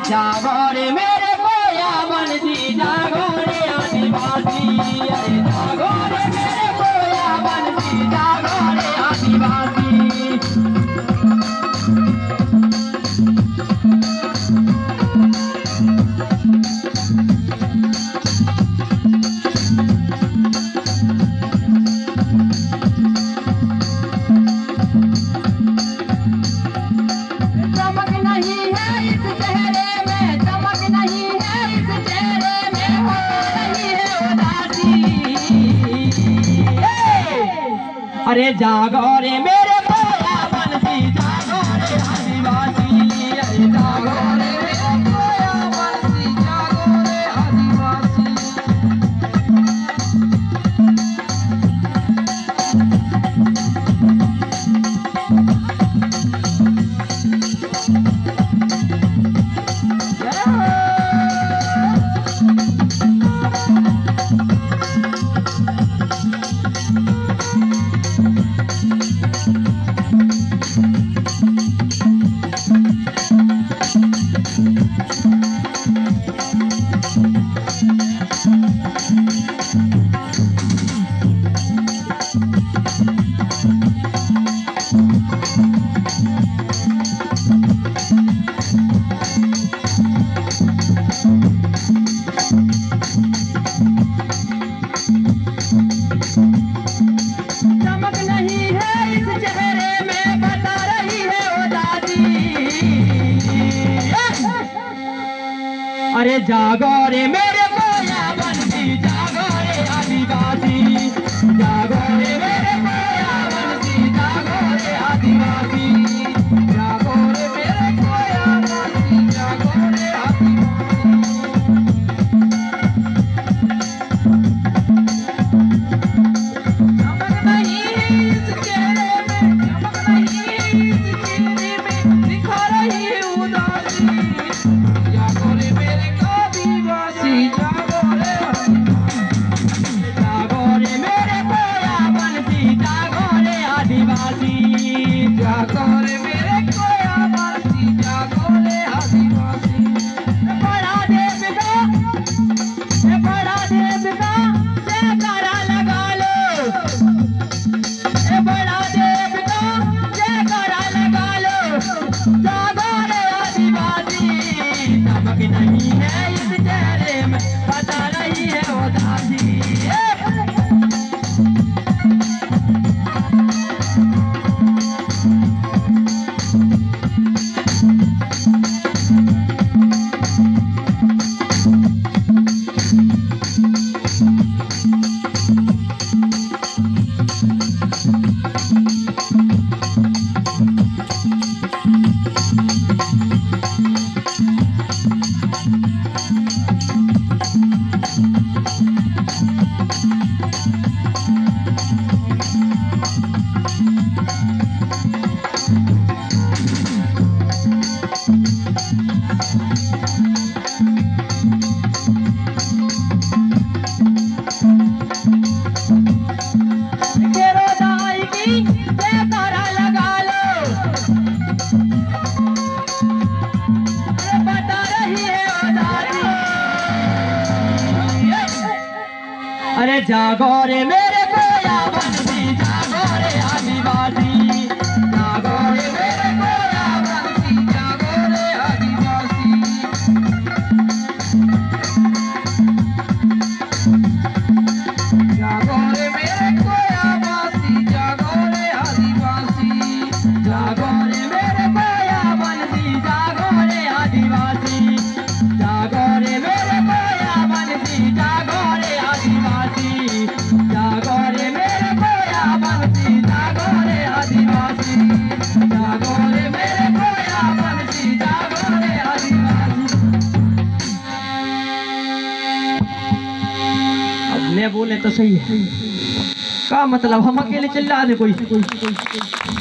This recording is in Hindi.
जागो रे मेरे कोया बनसी जागो रे आदिवासी अरे जागो रे मेरे कोया बनसी जागो रे आदिवासी अरे जागो रे मेरे कोया बनसी जागो रे आदिवासी अरे जागो रे मेरे कोया बनसी जागो रे आदिवासी अरे जागो रे मेरे कोया बनसी जागो रे आदिवासी जागो रे मेरे कोया बनसी जागो रे आदिवासी जागो रे मेरे कोया बनसी जागो रे आदिवासी चमक नहीं इस चेहरे में चमक नहीं इस चेहरे में दिखा रही उदासी जागो रे मेरे जागो रे मेरे कोया बनसी जागो रे आदिवासी जागो रे मेरे कोया बनसी जागो रे आदिवासी बड़ा देश का जयकारा लगा लो बड़ा देश का जयकारा लगा लो जागो रे आदिवासी चमक नहीं है इस चेहरे में पता नहीं है उदासी अरे जागो रे मेरे कोया बनसी जागो रे आदिवासी जागो रे मेरे कोया बनसी जागो रे आदिवासी जागो रे मेरे कोया बनसी जागो रे आदिवासी जागो रे मेरे कोया बनसी जागो रे आदिवासी जागो रे मेरे कोया बनसी जागो रे आदिवासी जागो रे मेरे कोया बनसी जागो रे आदिवासी जागो रे मेरे कोया बनसी जागो रे आदिवासी। अब मैं बोले तो सही है, का मतलब हम अकेले चिल्ला दे कोई